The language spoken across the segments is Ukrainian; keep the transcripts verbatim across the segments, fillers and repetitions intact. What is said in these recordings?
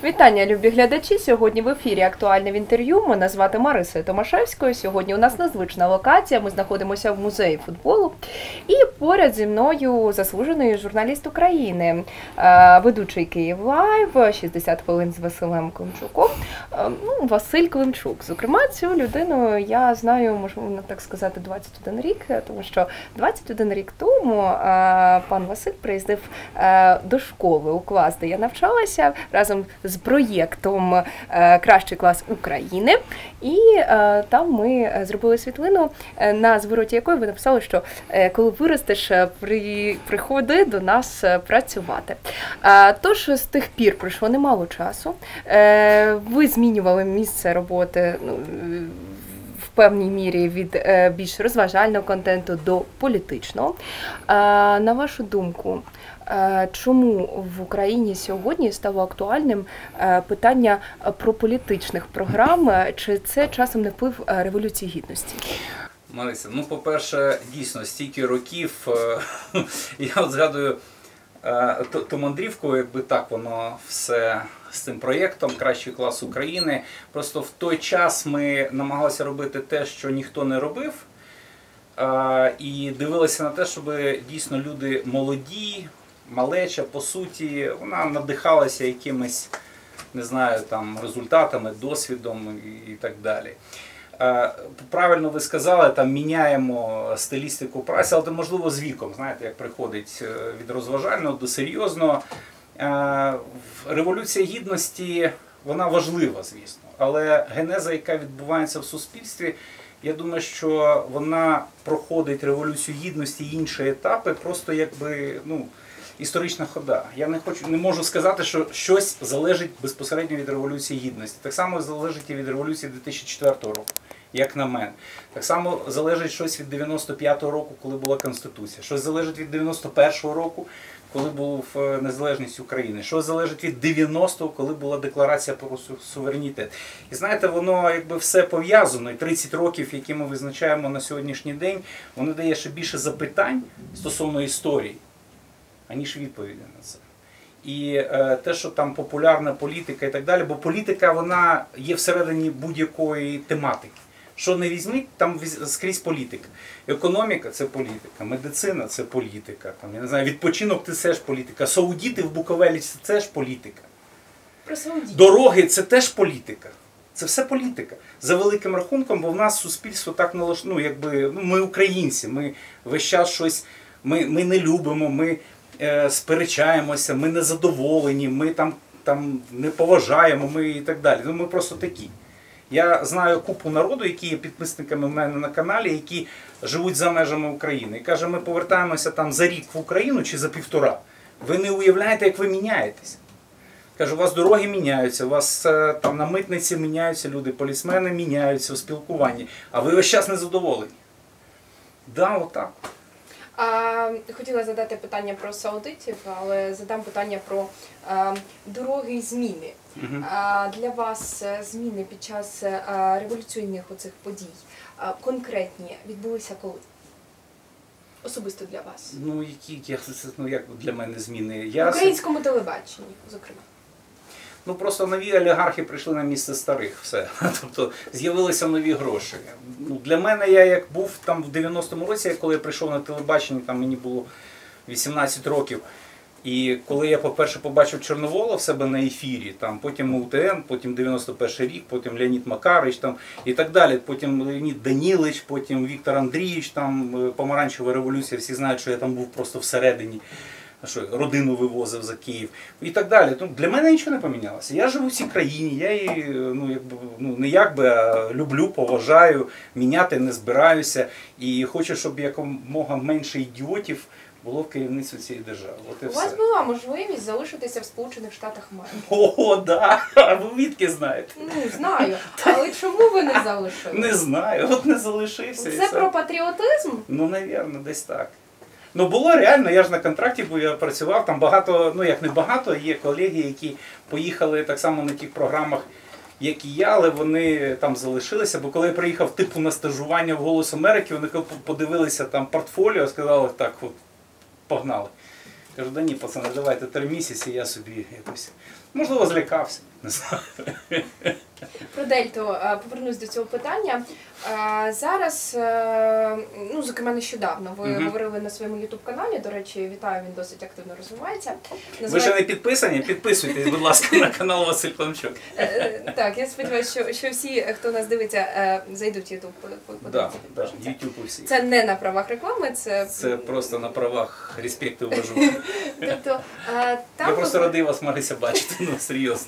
Вітання, любі глядачі! Сьогодні в ефірі «Актуальне в інтерв'ю». Мене звати Марисою Томашевською. Сьогодні у нас незвична локація. Ми знаходимося в музеї футболу. І поряд зі мною заслужений журналіст України, ведучий Київ Лайв, шістдесят хвилин з Василем Климчуком. Ну, Василь Климчук. Зокрема, цю людину я знаю, можна так сказати, двадцять один рік, тому що двадцять один рік тому пан Василь приїздив до школи у клас, де я навчалася, разом з проєктом «Кращий клас України». І там ми зробили світлину, на звороті якої ви написали, що коли виростеш, при, приходи до нас працювати. Тож з тих пір пройшло немало часу. Ви змінювали місце роботи, ну, в певній мірі від більш розважального контенту до політичного. На вашу думку, чому в Україні сьогодні стало актуальним питання про політичних програм? Чи це часом не вплив Революції Гідності? Марися, ну, по-перше, дійсно, стільки років, я от згадую ту мандрівку, якби так воно все з цим проєктом «Кращий клас України». Просто в той час ми намагалися робити те, що ніхто не робив, і дивилися на те, щоб дійсно люди молоді, малеча, по суті, вона надихалася якимись, не знаю, там, результатами, досвідом і так далі. Правильно ви сказали, там міняємо стилістику праці, але можливо з віком, знаєте, як приходить від розважального до серйозного. Революція Гідності, вона важлива, звісно, але генеза, яка відбувається в суспільстві, я думаю, що вона проходить Революцію Гідності і інші етапи, просто якби, ну, історична хода. Я не хочу, не можу сказати, що щось залежить безпосередньо від Революції Гідності. Так само залежить і від Революції дві тисячі четвертого року, як на мене. Так само залежить щось від дев'яносто п'ятого року, коли була Конституція. Щось залежить від дев'яносто першого року, коли був незалежність України. Щось залежить від дев'яностого, коли була Декларація про суверенітет. І знаєте, воно якби все пов'язано. І тридцять років, які ми визначаємо на сьогоднішній день, воно дає ще більше запитань стосовно історії, аніж відповіді на це. І е, те, що там популярна політика і так далі, бо політика, вона є всередині будь-якої тематики. Що не візьміть, там скрізь політика. Економіка – це політика, медицина – це політика, там, я не знаю, відпочинок – це теж політика, саудіти в Буковелі – це теж політика. Про саудітів. Дороги – це теж політика. Це все політика. За великим рахунком, бо в нас суспільство так налаштовано, ну, якби, ну, ми українці, ми весь час щось, ми, ми не любимо, ми е, сперечаємося, ми незадоволені, ми там, там не поважаємо, ми і так далі. Ну, ми просто такі. Я знаю купу народу, які є підписниками в мене на каналі, які живуть за межами України. І каже, ми повертаємося там за рік в Україну чи за півтора. Ви не уявляєте, як ви міняєтесь. Каже, у вас дороги міняються, у вас там на митниці міняються люди, полісмени міняються у спілкуванні, а ви весь час незадоволені. Да, отак. А, хотіла задати питання про саудитів, але задам питання про а, дороги і зміни. Угу. А, для вас зміни під час а, революційних оцих подій а, конкретні відбулися коли? Особисто для вас. Ну, які, як, ну, як для мене зміни? Я... В українському телебаченні, зокрема. Ну, просто нові олігархи прийшли на місце старих, все. Тобто з'явилися нові гроші. Ну, для мене, я як був там в дев'яностому році, коли я прийшов на телебачення, там мені було вісімнадцять років. І коли я, по-перше, побачив Чорновола в себе на ефірі, там, потім У Т Н, потім дев'яносто перший рік, потім Леонід Макарич там, і так далі, потім Леонід Данілович, потім Віктор Андрійович, там, Помаранчева революція, всі знають, що я там був просто всередині. Що родину вивозив за Київ і так далі. Ну, для мене нічого не помінялося. Я живу в цій країні, я її, ну, якби, ну, не якби, а люблю, поважаю, міняти не збираюся і хочу, щоб якомога менше ідіотів було в керівництві цієї держави. От і У все. вас була можливість залишитися в Сполучених Штатах Америки. О, да! А ви відки знаєте? Ну, знаю. Але чому ви не залишилися? Не знаю, от не залишився. Це про патріотизм? Ну, навірно, десь так. Ну, було реально, я ж на контракті, бо я працював, там багато, ну як не багато, є колеги, які поїхали так само на тих програмах, як і я, але вони там залишилися, бо коли я приїхав типу на стажування в «Голос Америки», вони подивилися там портфоліо, сказали, так, от, погнали. Кажу, да ні, пацани, давайте три місяці, я собі якось, можливо, злякався, не знаю. Про Дельту е, повернусь до цього питання. Е, Зараз, е, ну, зокрема, нещодавно ви Мгм. говорили на своєму ютуб-каналі, до речі, вітаю, він досить активно розвивається. Ви ще не підписані? Підписуйтесь, будь ласка, на канал Василь Климчук. Е, е, Так, я сподіваюся, що, що всі, хто нас дивиться, е, зайдуть в ютуб. Да, да, YouTube усі. Це не на правах реклами, це... Це просто на правах респекту ввожу. Тобто, е, там Я просто ви- радий вас, Марися, бачити, ну серйозно.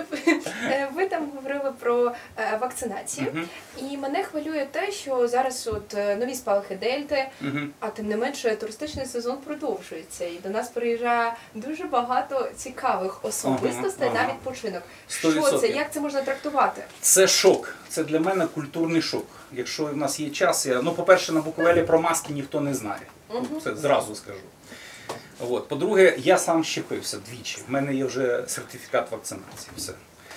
Е, Ви там говорили про е, вакцинацію, Мгм, і мене хвилює те, що зараз от е, нові спалахи Дельти, мгм. а тим не менше туристичний сезон продовжується, і до нас приїжджає дуже багато цікавих особистостей Ага, ага. на відпочинок. Сто Що це? відсотків. Як це можна трактувати? Це шок. Це для мене культурний шок. Якщо в нас є час, я... ну, по-перше, на Буковелі про маски ніхто не знає. Мгм. Це зразу скажу. От. По-друге, я сам щепився двічі. В мене є вже сертифікат вакцинації. Все.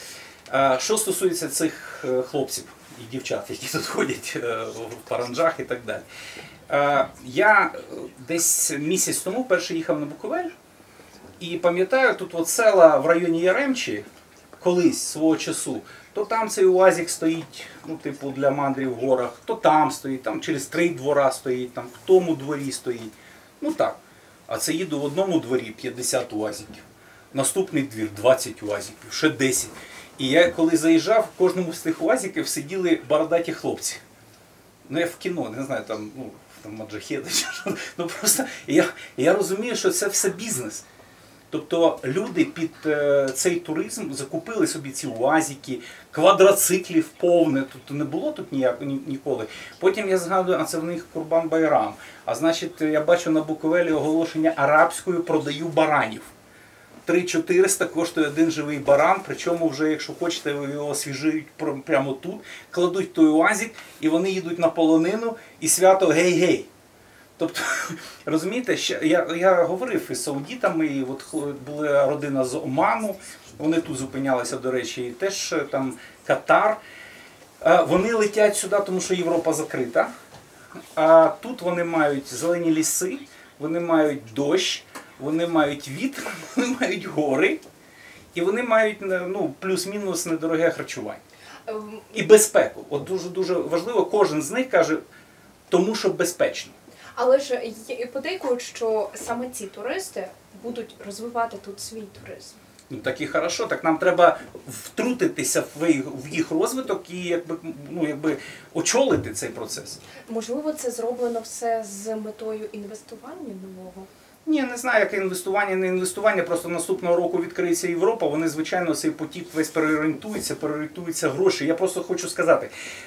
А, що стосується цих е, хлопців і дівчат, які тут ходять е, в паранджах і так далі. А, я е, десь місяць тому перший їхав на Буковель. І пам'ятаю, тут от села в районі Яремчі, колись свого часу, то там цей УАЗик стоїть, ну, типу, для мандрів в горах, то там стоїть, там через три двора стоїть, там в тому дворі стоїть. Ну так. А це їду в одному дворі п'ятдесят УАЗиків. Наступний двір двадцять УАЗиків, ще десять. І я коли заїжджав, в кожному з тих УАЗиків сиділи бородаті хлопці. Ну я в кіно, не знаю, там, ну, там маджахеди чи що. Ну просто я, я розумію, що це все бізнес. Тобто люди під е, цей туризм закупили собі ці УАЗики, квадроциклів повне, тобто не було тут ніяк, ні, ніколи. Потім я згадую, а це в них Курбан-Байрам. А значить, я бачу на Буковелі оголошення арабською продаю баранів. три чотириста коштує один живий баран, причому вже, якщо хочете, його освіжують прямо тут, кладуть той УАЗик і вони їдуть на полонину і свято гей-гей. Тобто, розумієте, я, я говорив із саудітами, і от була родина з Оману, вони тут зупинялися, до речі, і теж там Катар. Вони летять сюди, тому що Європа закрита, а тут вони мають зелені ліси, вони мають дощ, вони мають вітер, вони мають гори, і вони мають, ну, плюс-мінус недороге харчування. І безпеку. От дуже-дуже важливо, кожен з них каже, тому що безпечно. Але ж є- подейкують, що саме ці туристи будуть розвивати тут свій туризм. Ну так і хорошо, так нам треба втрутитися в їх, в їх розвиток і якби, ну, якби очолити цей процес. Можливо, це зроблено все з метою інвестування нового? Ні, не знаю, яке інвестування, не інвестування, просто наступного року відкриється Європа, вони, звичайно, цей потік весь переорієнтуються, переорієнтуються гроші. Я просто хочу сказати,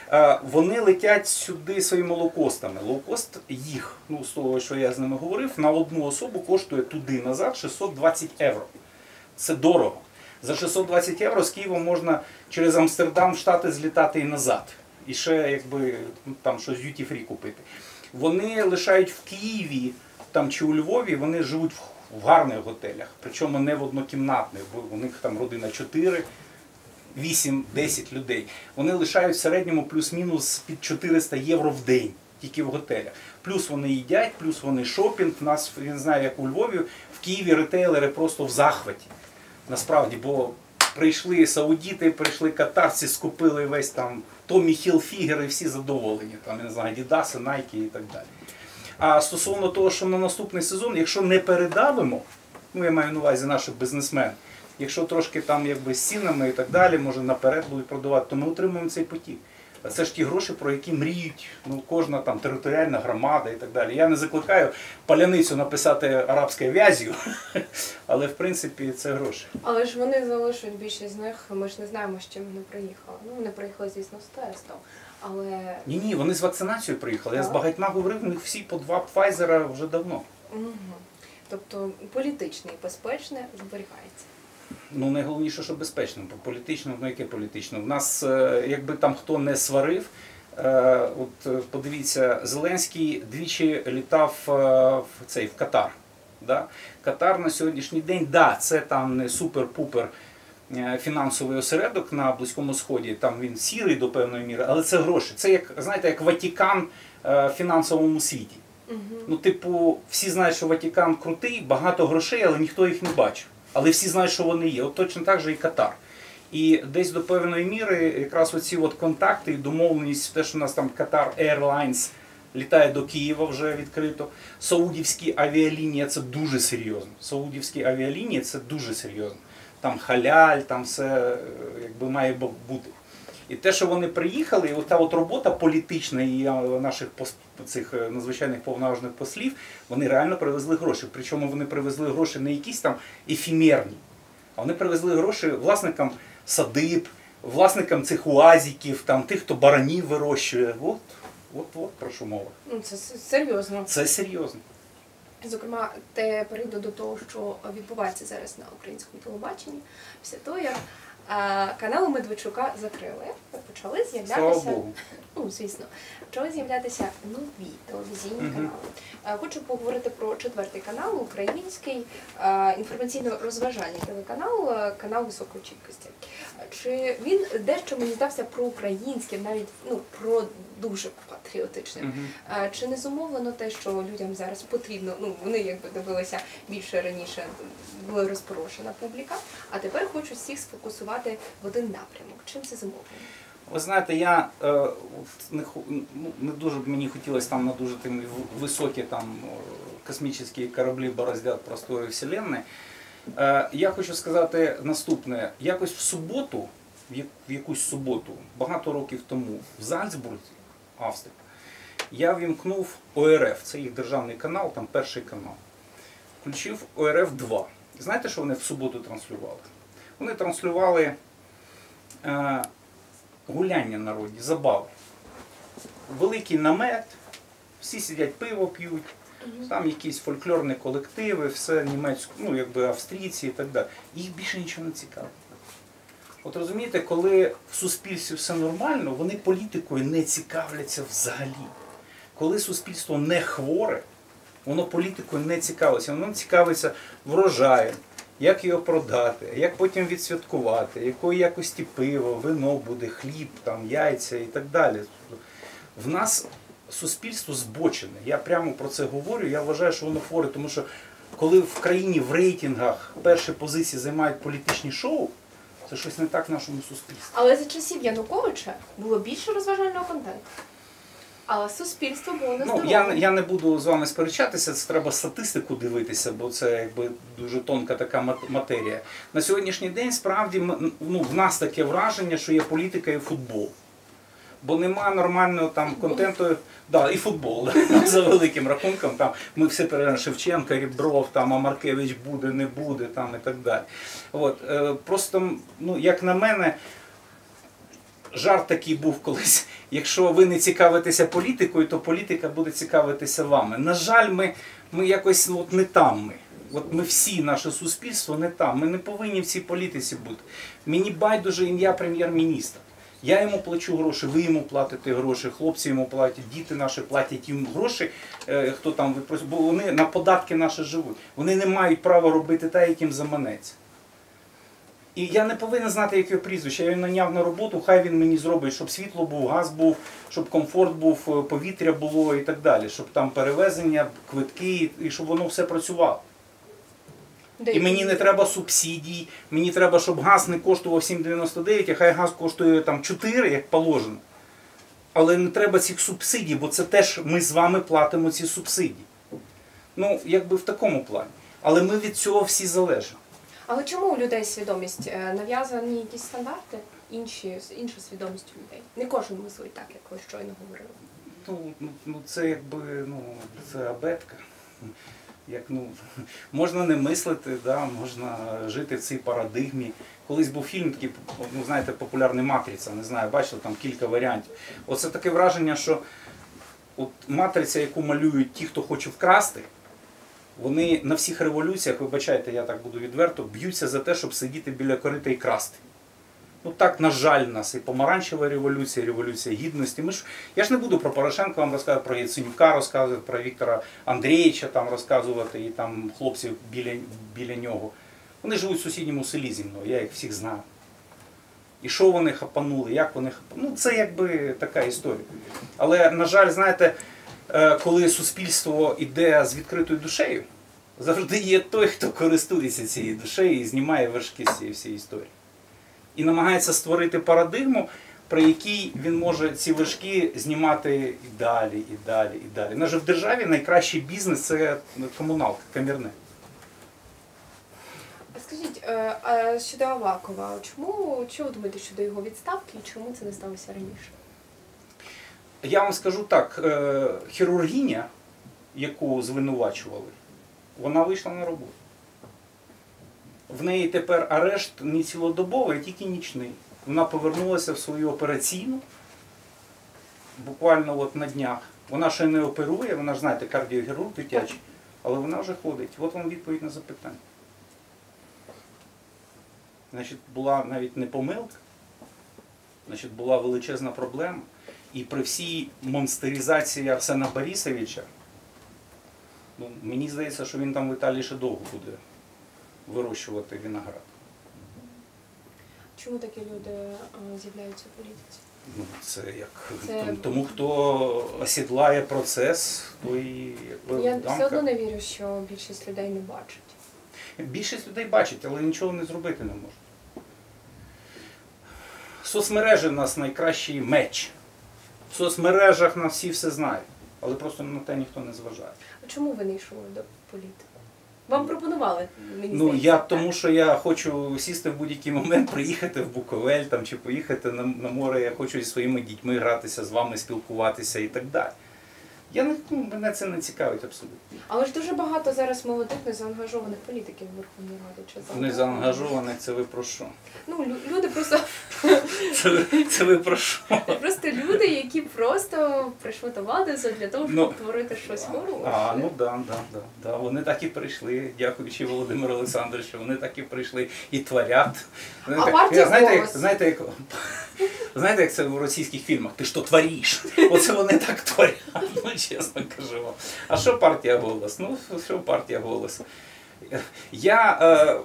вони летять сюди своїми лоукостами. Лоукост їх, ну, з того, що я з ними говорив, на одну особу коштує туди-назад шістсот двадцять євро. Це дорого. За шістсот двадцять євро з Києва можна через Амстердам в Штати злітати і назад. І ще, якби, там щось д'юті-фрі купити. Вони лишають в Києві, там чи у Львові, вони живуть в гарних готелях, причому не в однокімнатних, бо у них там родина чотири, вісім-десять людей. Вони лишають в середньому плюс-мінус під чотириста євро в день, тільки в готелях. Плюс вони їдять, плюс вони шопінг. У нас, я не знаю, як у Львові, в Києві ретейлери просто в захваті. Насправді, бо прийшли саудіти, прийшли катарці, скупили весь там Томі Хілфігер і всі задоволені, там, я не знаю, Адідаси, Найки і так далі. А стосовно того, що на наступний сезон, якщо не передавимо, ну я маю на увазі наших бізнесменів, якщо трошки там якби з цінами і так далі, може наперед будуть продавати, то ми отримуємо цей потік. А це ж ті гроші, про які мріють, ну, кожна там територіальна громада і так далі. Я не закликаю паляницю написати арабською в'язю, але в принципі це гроші. Але ж вони залишать більшість з них, ми ж не знаємо, з чим вони приїхали. Ну, вони приїхали, звісно, з тестом. Але... Ні, ні, вони з вакцинацією приїхали. Я з Так. багатьма говорив, у них всі по два Пфайзера вже давно. Угу. Тобто політичне і безпечне зберігається. Ну, найголовніше, що безпечно. Політично, ну яке політично? У нас, е, якби там хто не сварив, е, от е, подивіться, Зеленський двічі літав е, в цей в Катар. Да? Катар на сьогоднішній день, да, це там не супер-пупер е, фінансовий осередок на Близькому Сході, там він сірий до певної міри, але це гроші. Це як, знаєте, як Ватикан е, в фінансовому світі. Угу. Ну, типу, всі знають, що Ватикан крутий, багато грошей, але ніхто їх не бачив. Але всі знають, що вони є. От точно так же і Катар. І десь до певної міри якраз оці от контакти і домовленість, те, що у нас там Катар Airlines літає до Києва вже відкрито. Саудівські авіалінії – це дуже серйозно. Саудівські авіалінії – це дуже серйозно. Там халяль, там все якби має бути. І те, що вони приїхали, і от та от робота політична і наших цих надзвичайних повноважних послів, вони реально привезли гроші. Причому вони привезли гроші не якісь там ефемерні, а вони привезли гроші власникам садиб, власникам цих уазиків, там, тих, хто баранів вирощує. От, от, от про що мова. Це серйозно. Це серйозно. Зокрема, те перейду до того, що відбувається зараз на українському телебаченні, після того, як канал Медведчука закрили, почали з'являтися, Слава Богу. Ну, звісно, почали з'являтися нові телевізійні Мгм. канали. Хочу поговорити про четвертий канал, український інформаційно-розважальний телеканал, канал високої чіткості. Чи він дещо, мені здався, проукраїнський, навіть ну, про дуже патріотичним? Мгм. Чи не зумовлено те, що людям зараз потрібно, ну вони якби дивилися більше раніше, була розпорошена публіка, а тепер хочуть всіх сфокусувати в один напрямок. Чим це зумовлено? Ви знаєте, я е, не, ху- ну, не дуже б мені хотілося там на дуже тим високі там е, космічні кораблі бороздять простори Вселенної. Е, я хочу сказати наступне. Якось в суботу, в, я- в якусь суботу, багато років тому, в Зальцбурзі, Австрія, я вімкнув О Р Ф, це їх державний канал, там перший канал. Включив О Р Ф два. Знаєте, що вони в суботу транслювали? Вони транслювали е, гуляння народні, забави. Великий намет, всі сидять пиво п'ють, там якісь фольклорні колективи, все німецько, ну якби австрійці і так далі. Їх більше нічого не цікавить. От розумієте, коли в суспільстві все нормально, вони політикою не цікавляться взагалі. Коли суспільство не хворе, воно політикою не цікавиться. Воно цікавиться врожаєм, як його продати, як потім відсвяткувати, якої якості пиво, вино буде, хліб, там, яйця і так далі. В нас суспільство збочене. Я прямо про це говорю, я вважаю, що воно хворе, тому що коли в країні в рейтингах перші позиції займають політичні шоу, це щось не так в нашому суспільстві. Але за часів Януковича було більше розважального контенту. Але суспільство було Ну, нездорове. я, я не буду з вами сперечатися, це треба статистику дивитися, бо це якби дуже тонка така мат- матерія. На сьогоднішній день справді м- ну, в нас таке враження, що є політика і футбол. Бо нема нормального там контенту, да, і футбол, за великим рахунком. Там ми всі переглянули Шевченка, Рібров, там, а Маркевич буде, не буде, там і так далі. От, е, просто, ну, як на мене, жарт такий був колись. Якщо ви не цікавитеся політикою, то політика буде цікавитися вами. На жаль, ми, ми якось ну, от не там ми. От ми всі, наше суспільство не там. Ми не повинні в цій політиці бути. Мені байдуже ім'я прем'єр-міністра. Я йому плачу гроші, ви йому платите гроші, хлопці йому платять, діти наші платять їм гроші, е, хто там випросить, бо вони на податки наші живуть. Вони не мають права робити те, яким заманеться. І я не повинен знати, яке прізвище. Я його наняв на роботу, хай він мені зробить, щоб світло був, газ був, щоб комфорт був, повітря було і так далі, щоб там перевезення, квитки, і щоб воно все працювало. І мені не треба субсидій, мені треба, щоб газ не коштував сім дев'яносто дев'ять, а хай газ коштує там чотири, як положено. Але не треба цих субсидій, бо це теж ми з вами платимо ці субсидії. Ну, якби в такому плані. Але ми від цього всі залежимо. Але чому у людей свідомість? Е, Нав'язані якісь стандарти? Інші, інша свідомість у людей? Не кожен мислить так, як ви щойно говорили. Ну, ну, ну це якби, ну, це абетка. Як, ну, можна не мислити, да, можна жити в цій парадигмі. Колись був фільм такий, ну, знаєте, популярний «Матриця», не знаю, бачили, там кілька варіантів. Оце таке враження, що от матриця, яку малюють ті, хто хоче вкрасти, вони на всіх революціях, вибачайте, я так буду відверто, б'ються за те, щоб сидіти біля корита і красти. Ну так, на жаль, в нас і помаранчева революція, і революція гідності. Ми ж, я ж не буду про Порошенка вам розказувати, про Яценюка розказувати, про Віктора Андрійовича там розказувати і там хлопців біля, біля нього. Вони живуть в сусідньому селі зі мною, я їх всіх знаю. І що вони хапанули, як вони хапанули. Ну це якби така історія. Але, на жаль, знаєте, е, коли суспільство йде з відкритою душею, завжди є той, хто користується цією душею і знімає вершки з цієї всієї історії. І намагається створити парадигму, при якій він може ці вершки знімати і далі, і далі, і далі. Навіть в державі найкращий бізнес – це комуналка, камірне. Скажіть, е, а щодо Авакова, чому, що ви думаєте щодо його відставки і чому це не сталося раніше? Я вам скажу так, е, хірургиня, яку звинувачували, вона вийшла на роботу. В неї тепер арешт не цілодобовий, а тільки нічний. Вона повернулася в свою операційну, буквально от на днях. Вона ще не оперує, вона ж, знаєте, кардіохірург дитячий, але вона вже ходить. От вам відповідь на запитання. Значить, була навіть не помилка, значить, була величезна проблема. І при всій монстеризації Арсена Борисовича, ну, мені здається, що він там в Італії ще довго буде вирощувати виноград. Чому такі люди а, з'являються в політиці? Ну, це як Це... тому, хто осідлає процес, той якби Я дамка. все одно не вірю, що більшість людей не бачить. Більшість людей бачить, але нічого не зробити не можуть. Соцмережі в нас найкращий меч. В соцмережах нас всі все знають, але просто на те ніхто не зважає. А чому ви не йшли до політики? Вам пропонували, мені Ну, здається, я так? тому, що я хочу сісти в будь-який момент, приїхати в Буковель там, чи поїхати на, на море, я хочу зі своїми дітьми гратися, з вами спілкуватися і так далі. Я не, ну, мене це не цікавить абсолютно. Але ж дуже багато зараз молодих незаангажованих політиків в Верховній Раді. Чи за- Не заангажованих, це ви про що? Ну, лю- люди просто, Це, ви- це ви про що? просто люди, які просто прийшли до влади для того, щоб Ну, творити щось хороше. А, ну да, да, да, да. Вони так і прийшли, дякуючи Володимиру Олександровичу, вони так і прийшли і творять. А партія Я, знаєте, як, «Голос»? знаєте, як, знаєте, як це в російських фільмах? Ти що твориш? Оце вони так творять, ну чесно кажу вам. А що партія «Голос»? Ну, що партія «Голос»? Я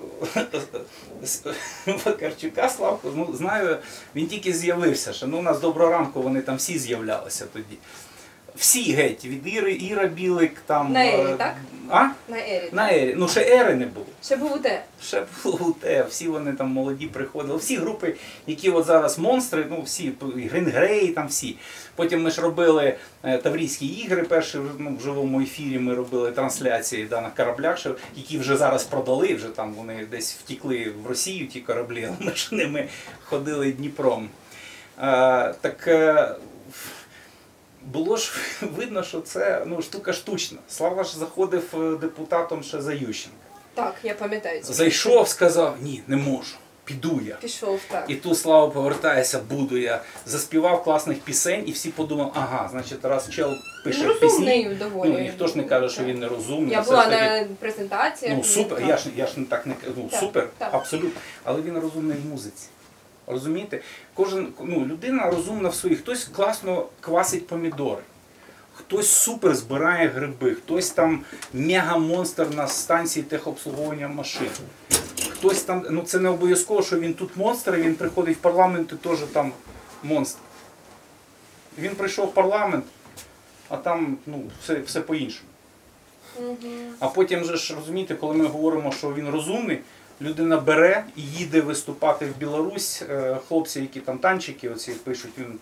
е, Вакарчука Славку, ну, знаю, він тільки з'явився, що ну, у нас доброго ранку, вони там всі з'являлися тоді. Всі геть, від Іри, Іра Білик, там... На Ері, е, так? А? На Ері. На Ері. Ну, ще Ери не було. Ще був у те. Ще було у те, всі вони там молоді приходили. Всі групи, які от зараз монстри, ну всі, Грингрей, там всі. Потім ми ж робили е, Таврійські ігри, перші ну, в живому ефірі ми робили трансляції да, на кораблях, що, які вже зараз продали, вже там вони десь втікли в Росію, ті кораблі, а ми ж ними ходили Дніпром. Е, так... Е, було ж видно, що це ну, штука штучна. Слава ж заходив депутатом ще за Ющенка. Так, я пам'ятаю. цю Зайшов, сказав, ні, не можу, піду я. Пішов, так. І тут Слава повертається, буду я. Заспівав класних пісень і всі подумали, ага, значить, раз чел пише Він розумний пісні, доволі. ну, ніхто ж не каже, що він не розумний. Я Все була ж таки, на презентаціях. ну, супер, так. я ж, я ж не так не кажу, ну, Так, супер, так. абсолютно. Але він розумний в музиці. Розумієте? Кожен, ну, людина розумна в своїй, хтось класно квасить помідори. Хтось супер збирає гриби, хтось там мега-монстр на станції техобслуговування машин. Хтось там, ну це не обов'язково, що він тут монстр, і він приходить в парламент і теж там монстр. Він прийшов в парламент, а там ну, все, все по-іншому. Угу. А потім же ж, розумієте, коли ми говоримо, що він розумний, людина бере і їде виступати в Білорусь, хлопці, які там танчики оці пишуть, він...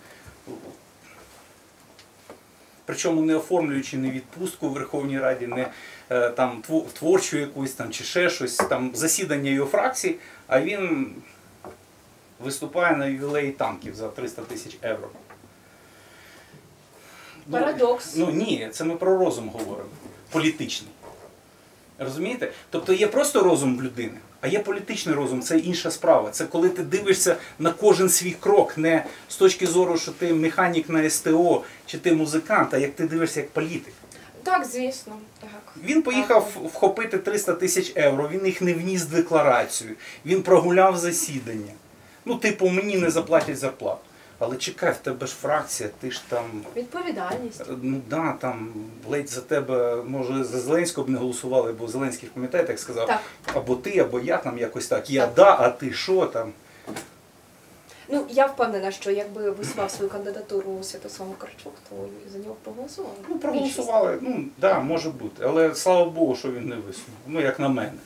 Причому не оформлюючи не відпустку в Верховній Раді, не е, там творчу якусь там чи ще щось, там засідання його фракції, а він виступає на ювілеї танків за триста тисяч євро. Парадокс. Ну, ну ні, це ми про розум говоримо, політичний. Розумієте? Тобто є просто розум в людини, а є політичний розум, це інша справа. Це коли ти дивишся на кожен свій крок, не з точки зору, що ти механік на ес те о чи ти музикант, а як ти дивишся як політик. Так, звісно. Так. Він поїхав Так. вхопити триста тисяч євро, він їх не вніс в декларацію, він прогуляв засідання. Ну, типу, мені не заплатять зарплату. Але чекай, в тебе ж фракція, ти ж там... Відповідальність. Ну да, там ледь за тебе, може, за Зеленського б не голосували, бо Зеленський, пам'ятаєте, як сказав, Так. або ти, або я там якось так. Я Так. да, а ти що там? Ну, я впевнена, що якби висував свою кандидатуру Святослав Вакарчук, то за нього проголосували. Ну, проголосували, ну, так, да, може бути. Але слава Богу, що він не висунув. Ну, як на мене.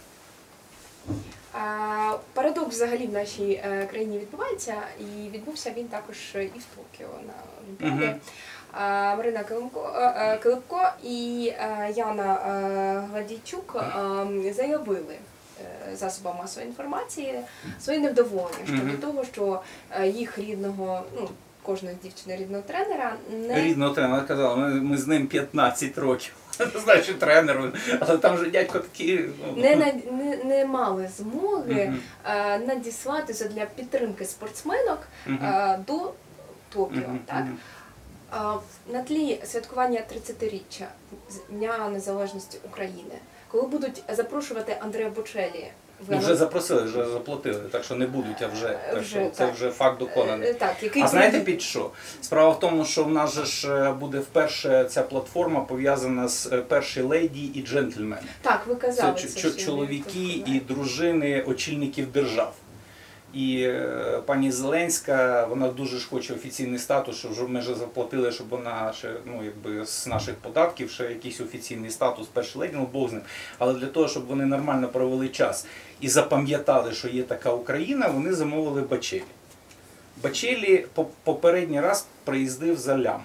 А, парадокс взагалі в нашій е, країні відбувається, і відбувся він також і в Токіо на Олімпіаді. Мгм. А, Марина Килимко, е, е, Килипко і е, Яна е, Гладійчук е, заявили е, засобам масової інформації своє невдоволення щодо Мгм. того, що е, їх рідного, ну, кожної дівчини рідного тренера не Рідного тренера казала, ми, ми з ним п'ятнадцять років. Не знаю, що тренер, але там же дядько такий. Ну. не, на- не, не мали змоги Мгм. е, надіслатися для підтримки спортсменок Мгм. е, до Токіо. Мгм. Так? Мгм. А, на тлі святкування тридцятиріччя з Дня Незалежності України, коли будуть запрошувати Андреа Бочеллі, ви Ну, вже запросили, вже заплатили, так що не будуть, а вже, так Вже, що це так. вже факт доконаний. Е, так, який А знаєте прийде- під що? Справа в тому, що в нас же ж буде вперше ця платформа пов'язана з е, перші леді і джентльмени. Так, ви Це казали ч- це, ч- що чоловіки ви- і дружини очільників держав. І е, пані Зеленська, вона дуже ж хоче офіційний статус, що вже ми вже заплатили, щоб вона ще, ну, якби з наших податків ще якийсь офіційний статус перший леді, ну Бог з ним. Але для того, щоб вони нормально провели час і запам'ятали, що є така Україна, вони замовили Бачелі. Бачелі по- попередній раз приїздив за лям.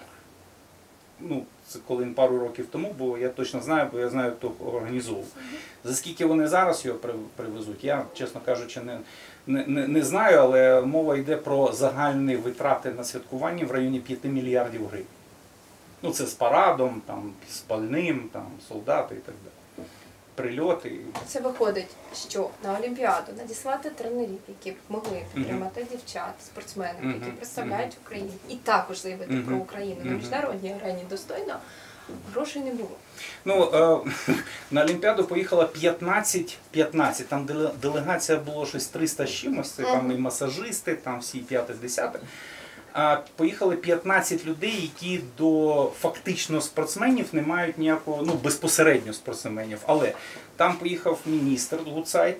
Ну, це коли він пару років тому, бо я точно знаю, бо я знаю, хто організовував. За скільки вони зараз його при- привезуть, я, чесно кажучи, не, не, не, не знаю, але мова йде про загальні витрати на святкування в районі п'яти мільярдів гривень. Ну, це з парадом, там, з пальним, там, солдати і так далі. Прильоти. Це виходить, що на Олімпіаду надіслати тренерів, які б могли підтримати дівчат, спортсменів, які Мгм. представляють Україну, і також заявити Мгм. про Україну на Мгм. міжнародній арені достойно, грошей не було. Ну, е, на Олімпіаду поїхало п'ятнадцять, п'ятнадцять, там деле- делегація було щось триста з чимось, це там і масажисти, там всі п'яте-десяте. А поїхали п'ятнадцять людей, які до фактично спортсменів не мають ніякого, ну безпосередньо спортсменів. Але там поїхав міністр Гуцайт,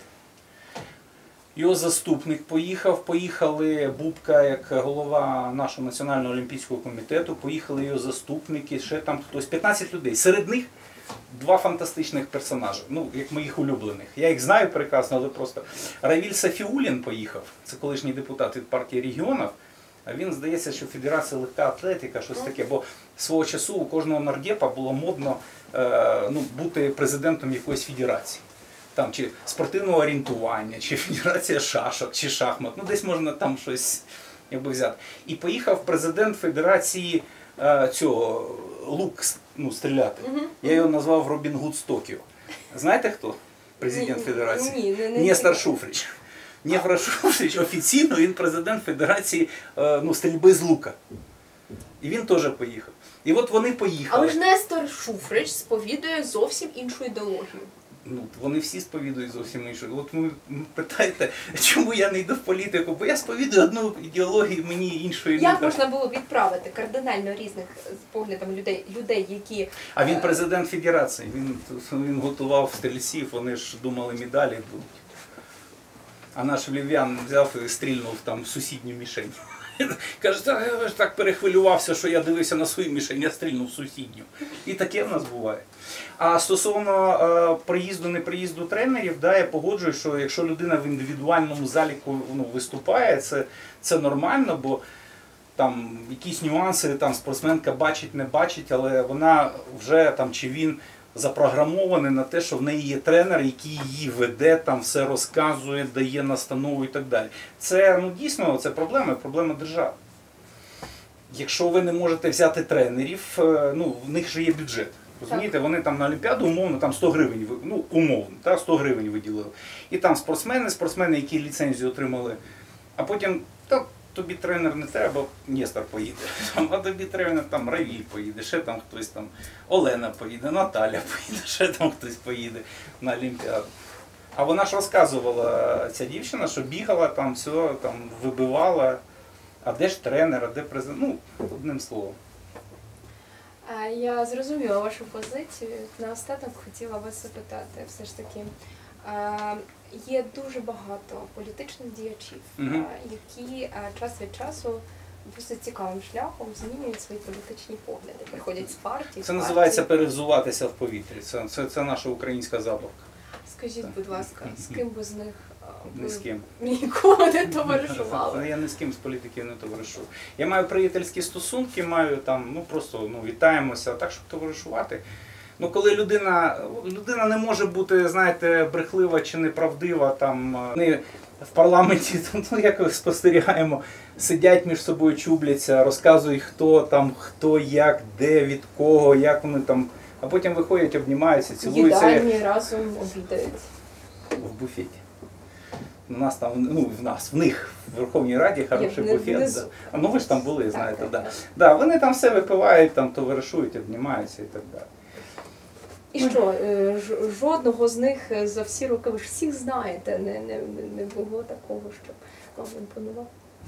його заступник поїхав, поїхали Бубка як голова нашого Національного олімпійського комітету, поїхали його заступники, ще там хтось, п'ятнадцять людей. Серед них два фантастичних персонажі, ну, як моїх улюблених. Я їх знаю прекрасно, але просто Равіль Сафіулін поїхав, це колишній депутат від партії регіонів. А він, здається, що Федерація легка атлетика, щось таке, бо свого часу у кожного нардепа було модно е, ну, бути президентом якоїсь федерації. Там, чи спортивного орієнтування, чи федерація шашок, чи шахмат. Ну, десь можна там щось якби, взяти. І поїхав президент Федерації е, цього лук ну, стріляти. Я його назвав Робін Гуд з Токіо. Знаєте хто? Президент Ні, Федерації? ні, не- не Нестор цікаво. Шуфрич. Нестор Шуфрич офіційно він президент Федерації е, ну, стрільби з лука. І він теж поїхав. І от вони поїхали. Але ж Нестор Шуфрич сповідує зовсім іншу ідеологію. Ну, вони всі сповідують зовсім іншу. От ви питаєте, чому я не йду в політику? Бо я сповідую одну ідеологію, мені іншої Як не можна було відправити кардинально різних з поглядом людей, людей, які А він е, президент Федерації, він, він готував стрільців, вони ж думали медалі будуть. А наш Лів'ян взяв і стрільнув там в сусідню мішень. Каже, «Та я ж так перехвилювався, що я дивився на свою мішень, я стрільнув в сусідню. І таке в нас буває. А стосовно е, приїзду-неприїзду тренерів, да, я погоджуюсь, що якщо людина в індивідуальному заліку ну, виступає, це, це нормально, бо там якісь нюанси там спортсменка бачить, не бачить, але вона вже там чи він запрограмований на те, що в неї є тренер, який її веде, там все розказує, дає настанову і так далі. Це ну дійсно це проблема, проблема держави. Якщо ви не можете взяти тренерів, е, ну в них же є бюджет. Розумієте, вони там на Олімпіаду умовно там сто гривень, ви- ну умовно, та, сто гривень виділили. І там спортсмени, спортсмени, які ліцензію отримали, а потім та, тобі тренер не треба, Нестор поїде. Там, а тобі тренер там Равіль поїде, ще там хтось там, Олена поїде, Наталя поїде, ще там хтось поїде на Олімпіаду. А вона ж розказувала, ця дівчина, що бігала там, все там вибивала. А де ж тренер, а де президент? Ну, одним словом. Е, Я зрозуміла вашу позицію. Наостанок хотіла вас запитати, все ж таки, Е, Є дуже багато політичних діячів, Мгм. е, які е, час від часу досить цікавим шляхом змінюють свої політичні погляди, приходять з партії. Це з називається партії. перевзуватися в повітрі. Це, це, це наша українська забавка. Скажіть, будь ласка, з ким ви з них е, Ні ви з ким. ніколи не товаришували? Я ні з ким з політиків не товаришу. Я маю приятельські стосунки, маю там, ну просто ну, вітаємося, а так, щоб товаришувати. Ну, коли людина, людина не може бути, знаєте, брехлива чи неправдива, там вони в парламенті, ну як спостерігаємо, сидять між собою, чубляться, розказують, хто там, хто, як, де, від кого, як вони там, а потім виходять, обнімаються, цілуються. Їдальні разом обідають. В буфеті. У нас там, ну в нас, в них в Верховній Раді хороший Є, буфет. внизу. Да. А ну ви ж там були, Так, знаєте, так, да. так. Да, вони там все випивають, там товаришують, обнімаються і так далі. І що, е, ж- жодного з них е, за всі роки, ви ж всіх знаєте, не, не, не було такого, що вам імпонував?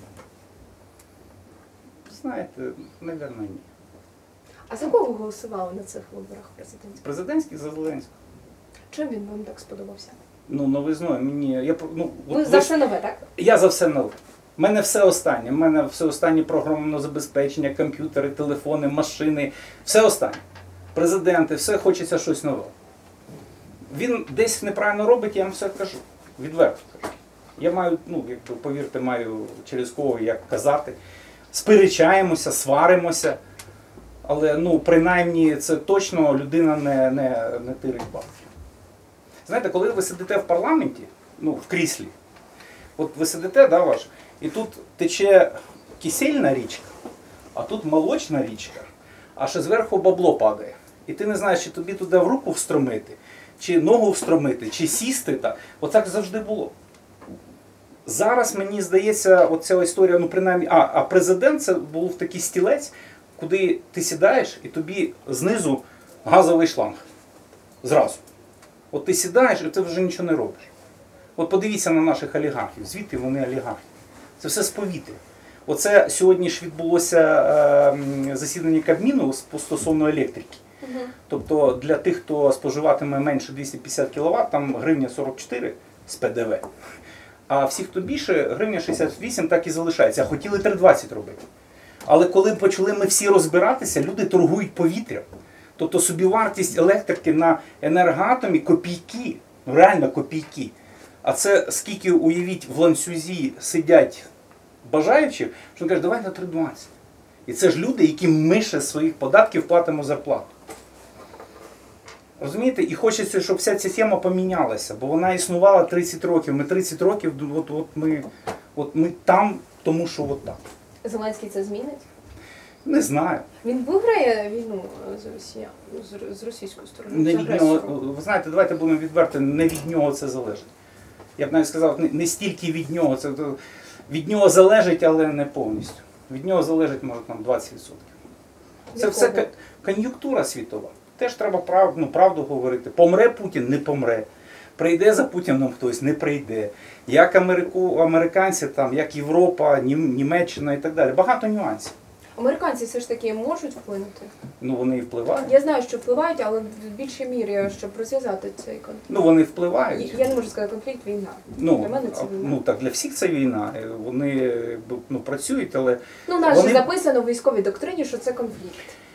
Знаєте, напевно, ні. А за кого ви голосували на цих виборах президентських? Президентський за Зеленського. Чим він вам так сподобався? Ну, новизною мені. Я, про- ну, Ви от за ви ж- все нове, так? Я за все нове. У мене все останнє. У мене все останнє програмне забезпечення, комп'ютери, телефони, машини. Все останнє. Президенти, все хочеться щось нове. Він десь неправильно робить, я вам все кажу. Відверто кажу. Я маю, ну, якби, повірте, маю через кого як казати. Сперечаємося, сваримося. Але ну, принаймні це точно людина не, не, не тирить бабки. Знаєте, коли ви сидите в парламенті, ну, в кріслі, от ви сидите, да, ваш, і тут тече кисельна річка, а тут молочна річка, а ще зверху бабло падає. І ти не знаєш, чи тобі туди в руку встромити, чи ногу встромити, чи сісти. Та. Отак завжди було. Зараз, мені здається, оця історія, ну принаймні, а, а президент це був такий стілець, куди ти сідаєш і тобі знизу газовий шланг. Зразу. От ти сідаєш і ти вже нічого не робиш. От подивіться на наших олігархів, звідти вони олігархи. Це все з повітря. Оце сьогодні ж відбулося е, засідання Кабміну стосовно електрики. Угу. Тобто для тих, хто споживатиме менше двісті п'ятдесят кіловат, там гривня сорок чотири з Пе Де Ве. А всі, хто більше, гривня шістдесят вісім так і залишається. А хотіли три двадцять робити. Але коли почали ми всі розбиратися, люди торгують повітрям. Тобто собівартість електрики на енергоатомі копійки, ну реально копійки. А це скільки, уявіть, в ланцюзі сидять бажаючі, що він каже, давай на три двадцять. І це ж люди, які ми ще з своїх податків платимо зарплату. Розумієте? І хочеться, щоб вся ця тема помінялася, бо вона існувала тридцять років. Ми тридцять років, от, от, ми, от ми там, тому що от так. Зеленський це змінить? Не знаю. Він виграє війну з Росія, з, з російською стороною? Не з від агресором? нього, ви знаєте, давайте будемо відверті, не від нього це залежить. Я б навіть сказав, не, не стільки від нього, це від нього залежить, але не повністю. Від нього залежить, може, там двадцять відсотків. Це Від все кого? кон- кон'юнктура світова. Теж треба прав, ну, правду говорити. Помре Путін, не помре. Прийде за Путіном хтось, не прийде. Як Америку, американці, там, як Європа, Нім- Німеччина і так далі. Багато нюансів. Американці все ж таки можуть вплинути? Ну, вони і впливають. Я знаю, що впливають, але в більшій мірі, щоб розв'язати цей конфлікт. Ну, вони впливають. Я не можу сказати конфлікт, війна. Ну, Для мене це а, війна. ну так для всіх це війна. Е, Вони якби, ну, працюють, але Ну, у нас вони- же записано в військовій доктрині, що це конфлікт.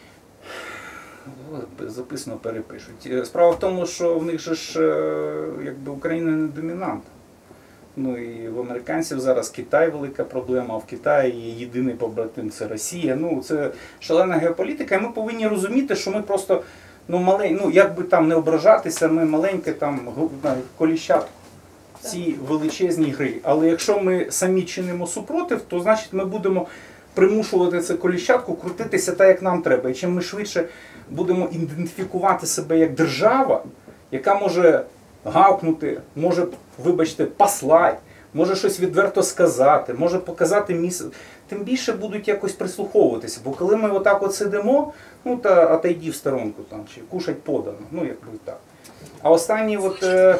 ну, записано перепишуть. Е, Справа в тому, що в них же ж е, якби Україна не домінант. Ну і в американців зараз Китай велика проблема, а в Китаї є єдиний побратим це Росія. Ну це шалена геополітика, і ми повинні розуміти, що ми просто ну малень, ну як би там не ображатися, ми маленьке там коліщатко в цій величезній грі. Але якщо ми самі чинимо супротив, то значить ми будемо примушувати це коліщатку крутитися так, як нам треба. І чим ми швидше будемо ідентифікувати себе як держава, яка може гавкнути, може, вибачте, послати, може щось відверто сказати, може показати місце, тим більше будуть якось прислуховуватися. Бо коли ми отак от сидимо, ну та отойди в сторонку там, чи кушать подано, ну якби так. А останній от... Е...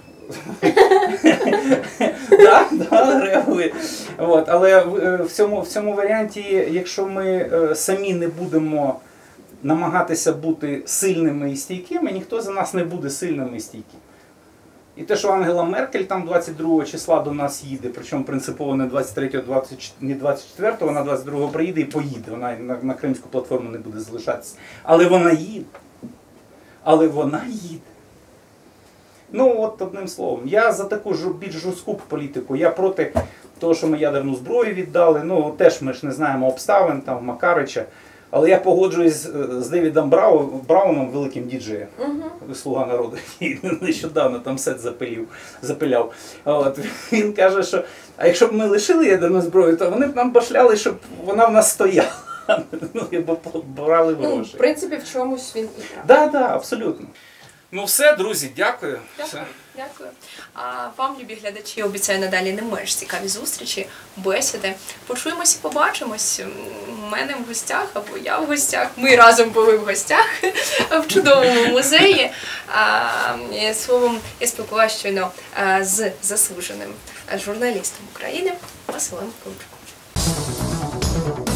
да, да, реагує. От, але е, в цьому, в цьому варіанті, якщо ми е, самі не будемо намагатися бути сильними і стійкими, ніхто за нас не буде сильним і стійким. І те, що Ангела Меркель там двадцять другого числа до нас їде, причому принципово не двадцять третього, не двадцять четвертого, вона двадцять другого приїде і поїде. Вона на, на Кримську платформу не буде залишатися. Але вона їде. Але вона їде. Ну, от одним словом, я за таку ж, більш жорстку політику. Я проти того, що ми ядерну зброю віддали. Ну, теж ми ж не знаємо обставин, там, Макарича. Але я погоджуюсь з Девідом Брау, Брауном, великим діджеєм, uh-huh. Слуга народу, який нещодавно там сет запилів, запиляв. От, він каже, що а якщо б ми лишили ядерну зброю, то вони б нам башляли, щоб вона в нас стояла. Ну, бо брали гроші. Ну, в принципі, в чомусь він і прав. Так, так, абсолютно. Ну все, друзі, дякую. Дякую. Дякую. А вам, любі глядачі, обіцяю надалі не менш цікаві зустрічі, бесіди. Почуємось і побачимось. У мене в гостях, або я в гостях. Ми разом були в гостях в чудовому музеї. А, словом, я спілкувалася щойно з заслуженим журналістом України Василем Климчуком.